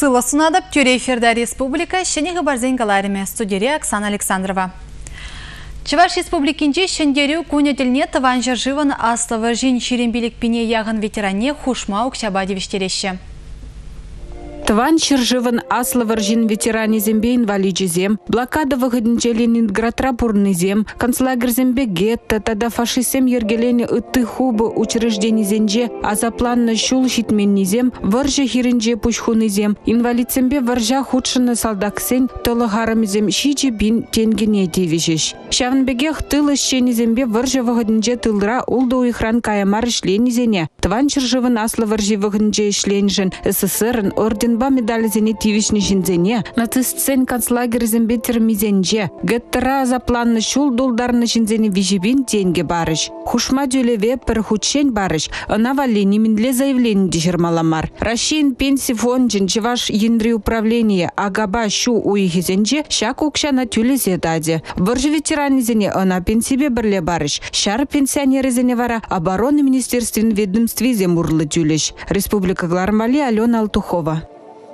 Сыла сунадып, тюре эфирда республика, шенеғы барзен галариме, студия Оксана Александрова. Чуваш республикинче шендерю кунетельне таван жыржыван асловы жин ширембелік пене яғын ветеране хушма укшабади вештереші. Тван Черживан асловар жин ветеране зембе инвалиджи зем, блокада выходнче Ленинград рапурный зем, концлагерь зембе гетто, тада фашистем ергелене ыты хубы учреждений зенже, а запланно шул щитменни зем, варжа хиренже пучхуны зем, инвалид зембе варжа худшины солдаксен, толыгарым зем щичи бин тенгене тевишеш. Шавнбегех тылы щени зембе варжа выходнче тылра улда уйхран каямар шлени зене. Тван Черживан асловар жи выходнче шленжен СССР орден ба медаль зене тивишни жинзене, нацистсен концлагерь зембе термизенже, геттера запланны шул долдарны жинзене вижибин деньги барыш. Хушма дюлеве перхучень барыш, навалени миндле заявление дежермаламар. Рашин пенсии фонд Чуваш ендри управление, агаба шу уихизенже, шак укша на тюле зедаде. Варжи ветеране зене, она пенсибе берле барыш. Шар пенсионеры зене вара, обороны министерствен ведомстве земурлы тюлеш. Республика Глармали, Алена Алтухова.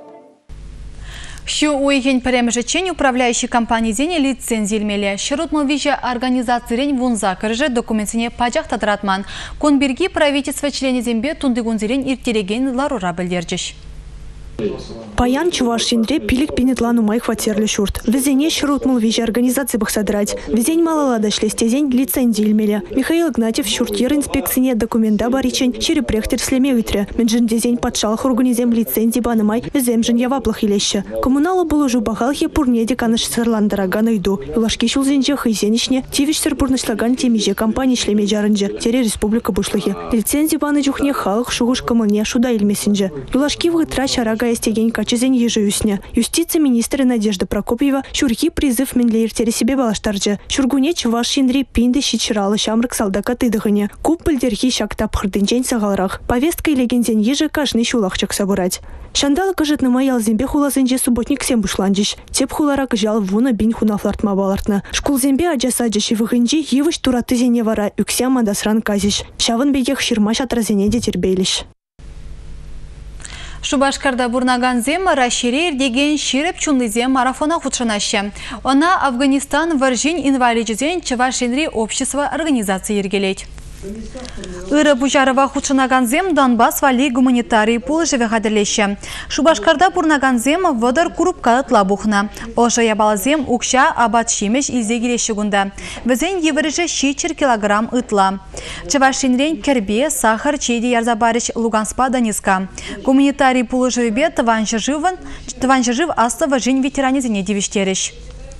Шу уйген премежечень управляющей компании зене лицензиялмеле. Шырутмал вижа организациялен вунза кыржы документине пажақ татыратман. Конберги правительство члене зембе тундыгунзирен иртереген ларура білдерджеш. Паян Чуваш синдре пилик пинетлану май хватерлі шурт. Везене шырутмал вижа организации бахсадрать. Везень малалада шлестезень лицензиялмеле. Михаил Игнатьев шуртир инспекцине документа баричень черепрехтер слеме витре. Менжин дезень подшалх организем лицензии банамай веземжин яваплах илеще. Коммунала был уже бахалхе пурнеде каныш сырландарага найду. Улашки шулзенже хайзеничне тивиш сырпурнышлаган темиже компании шлеме жарынже. Тере республика бушлахи. Лицензии баны жухне халых шугуш камылне шуда илмесенже. Улашки вгытра шарага стегень качезень ежеюсне. Юстиция министра Надежда Прокопьева шурхи призыв менлеертере себе балаштарджа. Шургуне Чуваш синдре пинды щичиралы шамрык салдака тыдыгыне. Куп пыльдерхи шактап хырдынчень сагалрах. Повестка илегензен еже кажны шулахчак собырать. Шандала кажет на маял зембе хулазенже субботник всем бушланджиш. Теп хулара кажал вуна бин хунафлартма балартна. Шкул зембе аджасаджиши выхынчи евыш тураты зене вара юкся мадасран казиш. Шавын бегех ширмаш отразене детербейлиш. Шубашкарда бурнаган зем расширер деген ширеп чунлы зем марафона худшанаще. Она Афганистан варжин инвалиджизен Чувашинри общество организации ергелеть. Иры Бужарова худшанаган зем Донбасс вали гуманитарий пул живе хадерлеще. Шубашкарда бурнаган зем водар курупка лабухна. Ожа ябал зем укша абат шимеш изегилеші гунда. Везен евреже 6 килограмм ытла. Чувашинрен кербе, сахар, чейди ярзабарич Луганспа Донецка. Гуманитарий пул живе тванжажив астава жин ветеране зене девиштереш.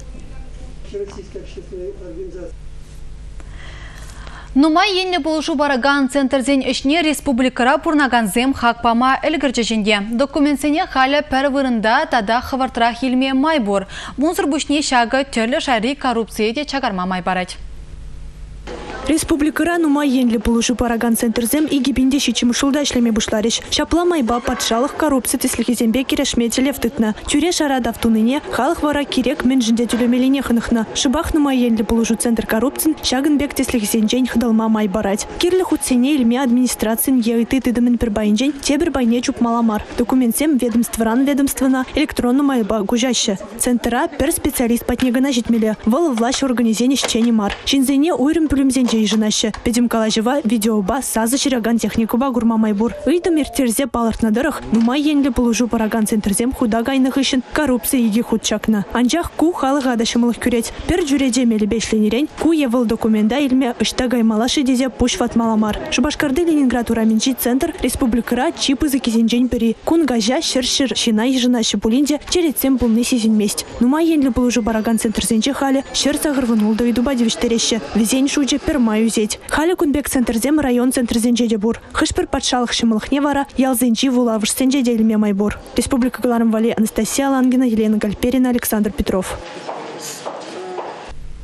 Нумай енне болушу бараган центрзен ішне республикара пурнаган зем хакпама әлгірчешінде. Документсене халі пәр вырында тада хавартырақ елме майбор. Мұнсыр бұшне шағы түрлі шари коррупцияде чагарма майбарать. Республикара нумай енлі болушу параган центрзем и гибинде щичим шулда шлеме бушлариш. Шапла майба подшалых коррупция теслихи зембе кирешметелев тытна. Тюре шарада в туныне, халых вара кирек менжинде тюлемелине хынахна. Шибах нумай енлі болушу центр коррупцин, шагынбек теслихи зенжень хдалма май барать. Кирлі худсене ильме администрацин еыты тыдымын пербайнжень, тебір байне чуп маламар. Документсем ведомстваран ведомствана электронну майба гужаще. Центра пер специалист патнегана житмеле. Вол власть организене щени мар. Шинзене уйрым пулемзенже ижинаще. Педим калажева видеоба сазы шираган техникуба гурма майбур. Ыйдым иртерзе паларт надырых, нумай енлі болужу параган центрзем худа гайных ишін коррупция еге худчакна. Анжақ ку халыға адашымылық күрет. Пер жүреде мелі бешленерен, ку евыл документа илме ышта гаймалашы дезе пуш фатмаламар. Шубашкарды Ленинград ураменчи центр республикара чипы закизенжень пери. Кун гажа шыр-шыр шина ижинаще пулинде черецем пулны сизен месть. Нумай енлі болужу параган центрзенче халі шыр сағырвынул да иду бадевиштереще. Везень шуджи пермаю зеть. Халі кунбек центрзем район центрзенче дебур. Хышпер подшалых шымылых вара ялзенчи вулавыш сенже делме майбур. Республика Глармвали, Анастасия Лангина, Елена Гальперина, Александр Петров.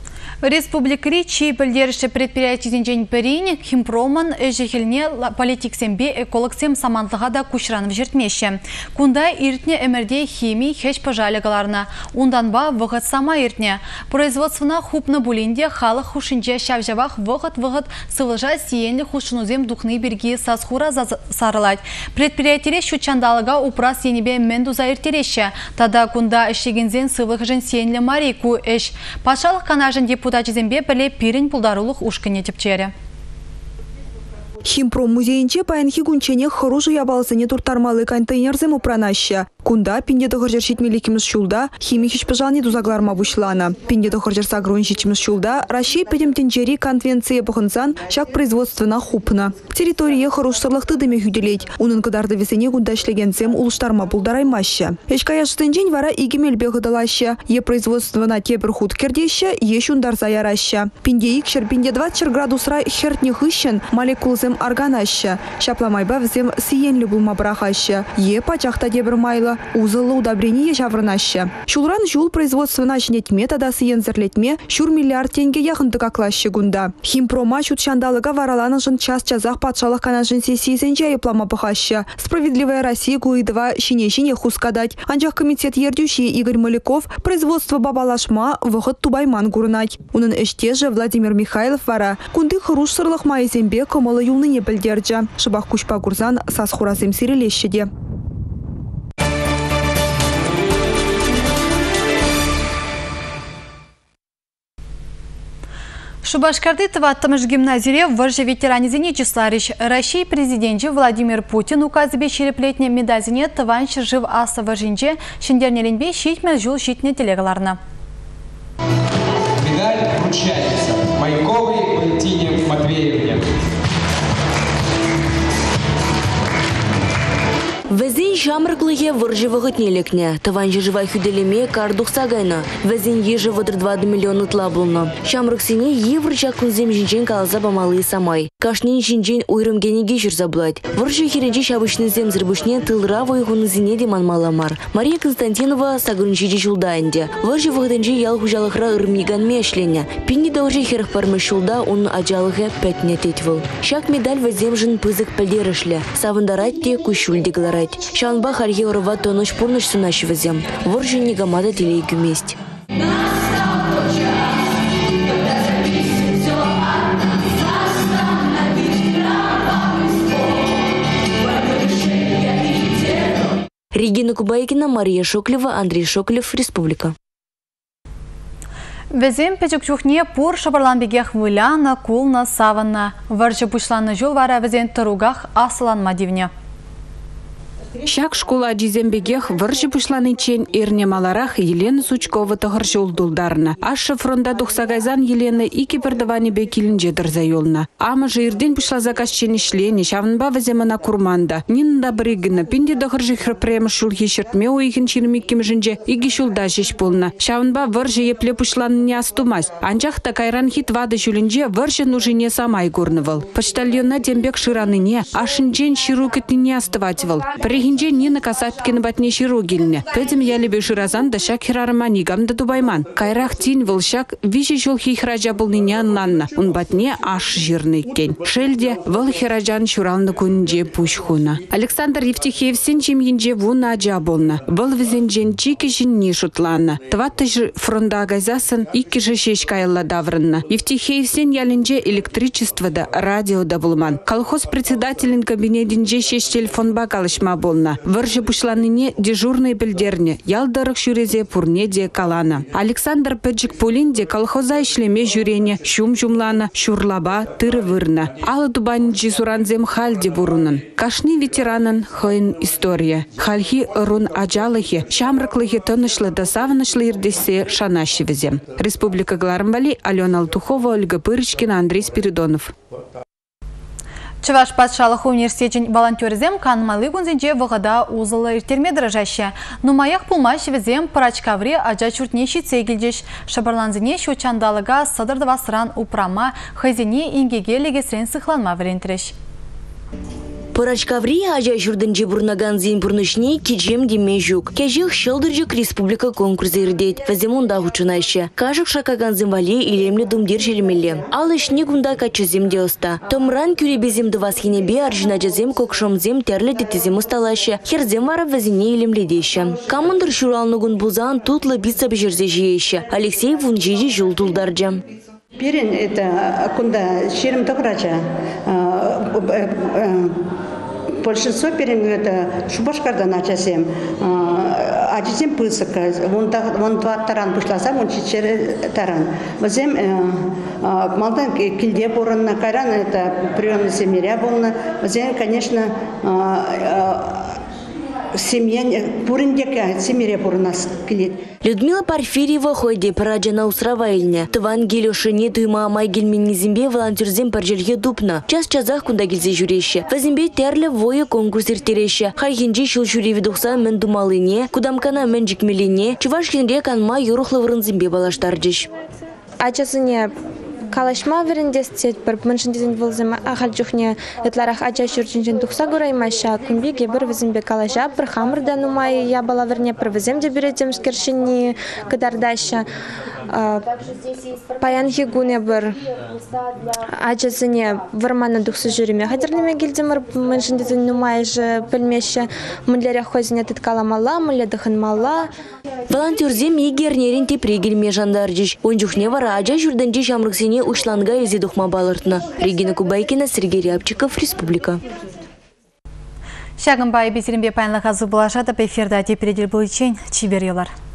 Республикари чи білдеріші предприятиесен перейін Химпроман әжігіліне политиксембе экологсем самантлыға да күшранып жертмеші. Кунда иртне әмірде химий хеш пожалыгаларына. Унданба вғыт сама иртне. Производствына хупны булинде халық хушинже шавжавақ вғыт сывылжа сиенлі хушынузем духны бірге сасхура сарылать. Предприятире шучандалыға упрас енебе мендуза иртереші. Тада кунда ішегензен сывлық жын сиенлі марику эш. Пашалық канажын депутатизембе біле пирин пулдарулық ушкыне тепчері. Химпром музейінче паянхи гунчене хорошу ябалысыне туртармалы контейнерзем упранаща. Кунда пинде дохоржер шитмеликиміз шулда химия хич пожални дузагларма бушлана. Пинде дохоржер сагрон шичиміз шулда Россия педемтенчери конвенция бухынсан шак производствена хупна. Территория хорош сырлықты деме хүделейд. Унын кыдарды весене гунда ишлегенсем улыштарма пулдараймаща. Эшкаяштын жень вара игемелбе гыдалаща. Е производствена тебір худ кердеща, е шундар заяраща. Пинде икшер пинде 20 градусра хертне хыщен молекулзем органаща. Шапламайба взем сиенлі булма брахаща. Е пачахта дебір майла. Узылы удобрение шаврынаща. Шулран жул производствена жнетме тада сиензерлетме шур миллиард тенге яхынды каклаща гунда. Химпрома шутшандалыга вараланы жын час-часах патшалық канажын сессиесен жайыплама пахаща. Справедливая Россия гуидова шине-шине хускадать. Анчах комитет ердющий Игорь Маляков производство бабалашма вғыт тубайман гурнать. Унын эште же Владимир Михайлов вара. Кунды хыруш сырлық майзембе комалы юлныне білдерджа. Шыбақ кушпа гурзан сасхурасем сирелешеде. Шубашкарды тываттымыш гимназире варжа ветеранизине числарищ. Россия президенті Владимир Путин указыбе шереплетне медазине тыван жив аса варжинче шендернеленбе шитмел жул шитне телегаларна. Медаль вручается Майковой Валентине Матвеевне. Везин шамрыклыге выржы вғытнелекне. Таван жывай хүделеме кардух сагайна. Везин ежы вадыр 2 миллион тлаблына. Шамрыксине евр чакунзем жинчен калаза бамалы самай. Кашнин жинчен уйрым генеге жүрзаблать. Выржы херенче шабышны зем зырбышне тылра войгуны зине деман маламар. Мария Константинова сагрынчиде жулдаенде. Выржы вғытынче ял хужалықра ырмиган мешлене. Пинни доржы херх пармы шулда он аджалығы пәтне тетвыл. Шак медаль везем жын пызык пәлдерішлі. Савындаратте кущульдеглар. Шанба харье урова тоныш пурныш сунашивазем. Воржи негамада телей гуместь. Регина Кубайкина, Мария Шоклева, Андрей Шоклев, Республика. Везем печукчухне пур шабарланбегех выляна, кулна, саванна. Варжы пушланы жол вара везен таругах асыланма дивне. Шак школа дизембегех выржы пушланы чен эрне маларах Елена Сучкова тахаршы улдулдарна. Ашы фронда тухсагайзан Елена ики пердавани бекилін жедір зайолна. Ама жирден пушла заказ чен ишлени, шавынба ваземана курманда. Нинда бригына, пинде тахаршы храпрема шулхи шертме уйхин чинмиккем жинже иги шулда жеш полна. Шавынба выржы епле пушланы не астумась. Анчах такайран хит вады шулінже выржы нужине самай гурнывал. Почтальона дембек шираныне, ашынчен ширукетни не астыватывал. Хинже Нина Касаткин батне широгильне. Педем я лебе ширазан да шак хирарма нигам да дубайман. Кайрах тин волшак виши жол хихраджа был нинян нанна. Он батне аш жирный кен. Шельде вол хираджан шуралны кунже пушхуна. Александр Евтихеев сенчим енже вуна аджа болна. Вол везенжен чики жин не шутланна. Тваты ж фронда газасан ики же шешкайла даврынна. Евтихеев сен ялинже электричество да радио да булман. Колхоз председателин кабинетинже шеш телефон бакалышма бол. Выржы пушланыне дежурные білдерне, ялдарық шүрезе пурнеде калана. Александр Педжик Полинде колхоза ишлеме жүрене, шум-жумлана, шурлаба, тыры вырна. Алы дубанджи суранзем хальде бурунын. Кашни ветеранын хойн история. Хальхи рун аджалыхе, шамрыклыхе тынышлы да савынышлы ирдесе шанащевізем. Республика Глармбали, Алена Алтухова, Ольга Пырычкина, Андрей Спиридонов. Чуваш патшалық университетін волонтерізем канмалы күнзенде вғыда узылы иртерме дырыжашы. Нумаях пулмаш візем парачкаври аджа чуртне шитсе келдеш. Шабарланзіне шучандалыға садырдыва сыран упрама, хайзіне ингеге легесрен сықланма вірентереш. Порачкаври ажа шурдынче бурнаган зин бурнышни кичем деме жук. Кежих шылдыржык республика конкурсы ирдет. Ваземунда хучунайшы. Кажык шакаган зимвали илемле думдир шеремеле. Алышни гунда качызем деоста. Томран кюребезем дывасхинебе аржинажазем кокшомзем терле детезем усталашы. Херзем вара вазине илемледеші. Камандыр шуралнугун бузан тутлы бицап жерзе жиеші. Алексей вунжижи жул тулдарджа. Перен это кунда шерем токрача. Большинство перен это Шубашкардан ачасем. Ачасем пысыка. Вон два таран пушласа, вон чечере таран. Возем малдан кильде борон кайран это приемный семья болна. Возем, конечно, Людмила Порфирьева хойде параджана устравайльня. Тыван гелешине туйма амай гельменнизимбе волонтерзем паржелье дупна. Час-часах кунда гельзе жюреща. Вазимбе терле вое конкурс иртереща. Хайхинджи шул жюри видухса мен думалыне, кудамкана мен жикмелине, чувашкинре канма юрухлы вырынзимбе балаштарджиш. Ачасыне калашма верендестет бір меншіндезен болзым ағал жүхне этларах ача шүрчінжен тұқса көраймайша күнбеге бір візімбе калаша бір хамырдан умай я бала верне бір візімде беретем скершінні кыдардайша паян хигуне бір ачасыне варманы тұқсы жүреме хадірлеме келдемір меншіндезен умай жы пілмеші мүнлері хозіне тұткаламала, мүнлі дұхынмала. Волонтерзем егернерін тепрегелме жандарджиш. Он жүхне вара ача жүрденде жамрыксене ушланга ези духма балыртна. Регина Кубайкина, Сергей Рябчиков, Республика. Шагымбай бесерінбе пайынлы қазы бұлашады, эфирда тепередел бұл için чибер елар.